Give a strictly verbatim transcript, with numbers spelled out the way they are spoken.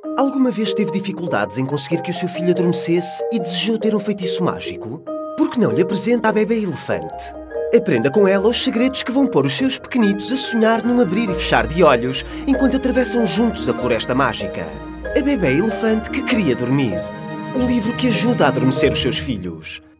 Alguma vez teve dificuldades em conseguir que o seu filho adormecesse e desejou ter um feitiço mágico? Por que não lhe apresenta a bebê elefante? Aprenda com ela os segredos que vão pôr os seus pequenitos a sonhar num abrir e fechar de olhos enquanto atravessam juntos a floresta mágica. A bebê elefante que queria dormir. Um livro que ajuda a adormecer os seus filhos.